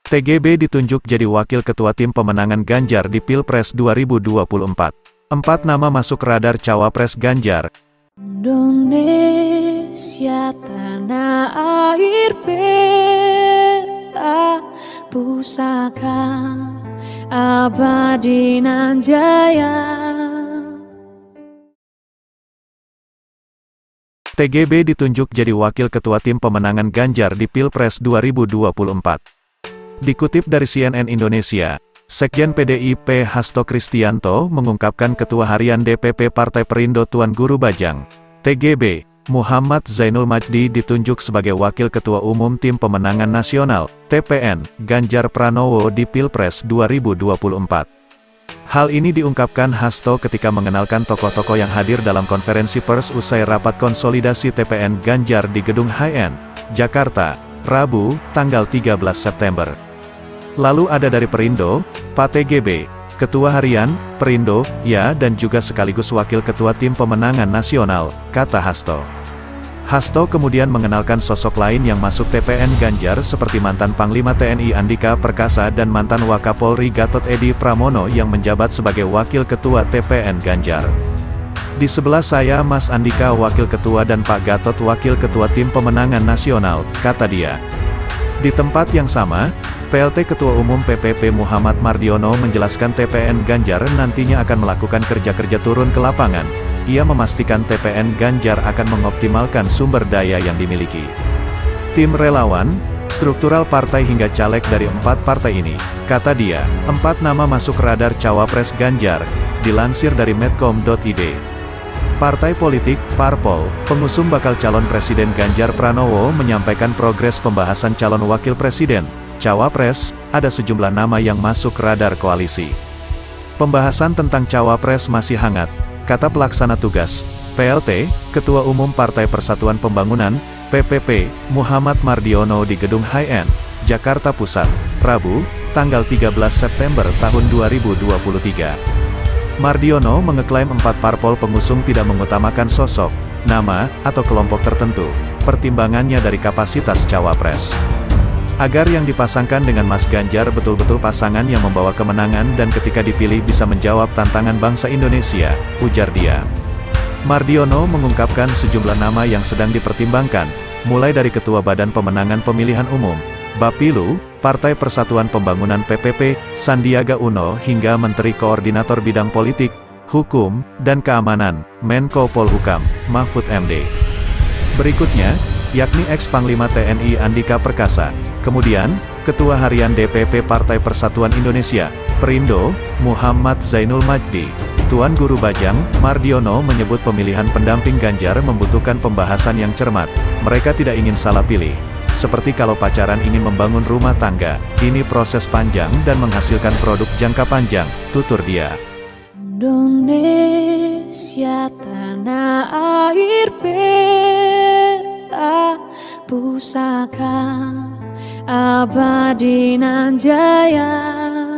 TGB ditunjuk jadi wakil ketua tim pemenangan Ganjar di Pilpres 2024. 4 nama masuk radar cawapres Ganjar. Indonesia tanah air peta pusaka abadi nan jaya. TGB ditunjuk jadi wakil ketua tim pemenangan Ganjar di Pilpres 2024. Dikutip dari CNN Indonesia, Sekjen PDIP Hasto Kristianto mengungkapkan Ketua Harian DPP Partai Perindo Tuan Guru Bajang, TGB, Muhammad Zainul Majdi ditunjuk sebagai Wakil Ketua Umum Tim Pemenangan Nasional, TPN, Ganjar Pranowo di Pilpres 2024. Hal ini diungkapkan Hasto ketika mengenalkan tokoh-tokoh yang hadir dalam konferensi pers usai rapat konsolidasi TPN Ganjar di Gedung HN, Jakarta, Rabu, tanggal 13 September. Lalu ada dari Perindo, Pak TGB, Ketua Harian, Perindo, ya dan juga sekaligus Wakil Ketua Tim Pemenangan Nasional, kata Hasto. Hasto kemudian mengenalkan sosok lain yang masuk TPN Ganjar seperti mantan Panglima TNI Andika Perkasa dan mantan Wakapolri Gatot Edi Pramono yang menjabat sebagai Wakil Ketua TPN Ganjar. Di sebelah saya Mas Andika Wakil Ketua dan Pak Gatot Wakil Ketua Tim Pemenangan Nasional, kata dia. Di tempat yang sama, PLT Ketua Umum PPP Muhammad Mardiono menjelaskan TPN Ganjar nantinya akan melakukan kerja-kerja turun ke lapangan. Ia memastikan TPN Ganjar akan mengoptimalkan sumber daya yang dimiliki. Tim relawan, struktural partai hingga caleg dari 4 partai ini, kata dia, 4 nama masuk radar cawapres Ganjar, dilansir dari medcom.id. Partai politik, Parpol, pengusung bakal calon Presiden Ganjar Pranowo menyampaikan progres pembahasan calon wakil presiden, cawapres, ada sejumlah nama yang masuk radar koalisi. Pembahasan tentang cawapres masih hangat, kata pelaksana tugas, PLT, Ketua Umum Partai Persatuan Pembangunan, PPP, Muhammad Mardiono di Gedung HN, Jakarta Pusat, Rabu, tanggal 13 September tahun 2023. Mardiono mengeklaim 4 parpol pengusung tidak mengutamakan sosok, nama, atau kelompok tertentu, pertimbangannya dari kapasitas cawapres. Agar yang dipasangkan dengan Mas Ganjar betul-betul pasangan yang membawa kemenangan dan ketika dipilih bisa menjawab tantangan bangsa Indonesia, ujar dia. Mardiono mengungkapkan sejumlah nama yang sedang dipertimbangkan, mulai dari Ketua Badan Pemenangan Pemilihan Umum, Bapilu, Partai Persatuan Pembangunan PPP, Sandiaga Uno hingga Menteri Koordinator Bidang Politik, Hukum, dan Keamanan, Menko Polhukam, Mahfud MD. Berikutnya, yakni ex-Panglima TNI Andika Perkasa, kemudian, Ketua Harian DPP Partai Persatuan Indonesia, Perindo, Muhammad Zainul Majdi, Tuan Guru Bajang, Mardiono menyebut pemilihan pendamping Ganjar membutuhkan pembahasan yang cermat, mereka tidak ingin salah pilih. Seperti kalau pacaran ingin membangun rumah tangga, ini proses panjang dan menghasilkan produk jangka panjang, tutur dia. Indonesia tanah air peta pusaka abadi nan jaya.